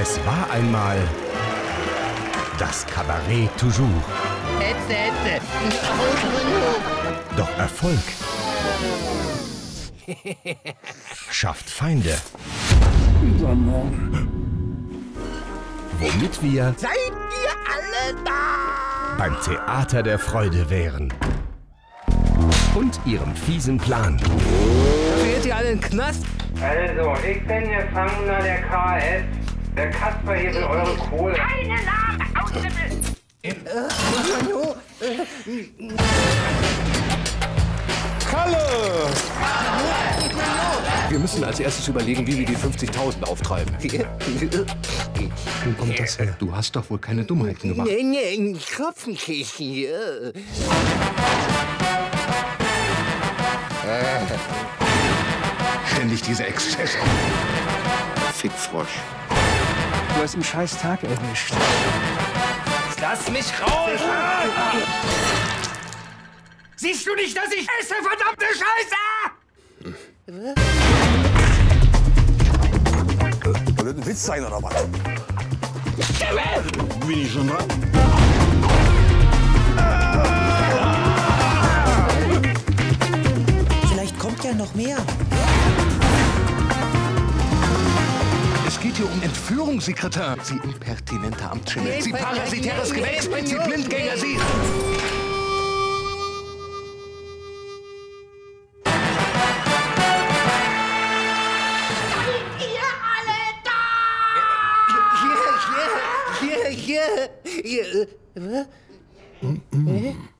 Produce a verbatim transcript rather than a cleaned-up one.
Es war einmal das Kabarett toujours. Hetze, Hetze. Doch Erfolg schafft Feinde. Womit wir Seid ihr alle da? beim Theater der Freude wären. Und ihrem fiesen Plan. Fehlt ihr alle in den Knast? Also, ich bin Gefangener der K S. Der Kasper hier will eure Kohle. Keine Namen auszubildern! Kalle! Wir müssen als erstes überlegen, wie wir die fünfzigtausend auftreiben. Wo kommt das her? Du hast doch wohl keine Dummheiten gemacht. Nee, nee, ein Kopfkissen hier. Ständig diese Exzesse. Fickfrosch. Du hast einen scheiß Tag erwischt. Lass mich raus! Siehst du nicht, dass ich esse, verdammte Scheiße? Soll das ein Witz sein oder was? Bin ich schon dran? Vielleicht kommt ja noch mehr. Es geht hier um Entführungssekretär. Sie impertinenter Amtsschimmel. Sie parasitäres Gewächs. Sie Blindgänger. Sie... Hier, hier, hier, hier, hier.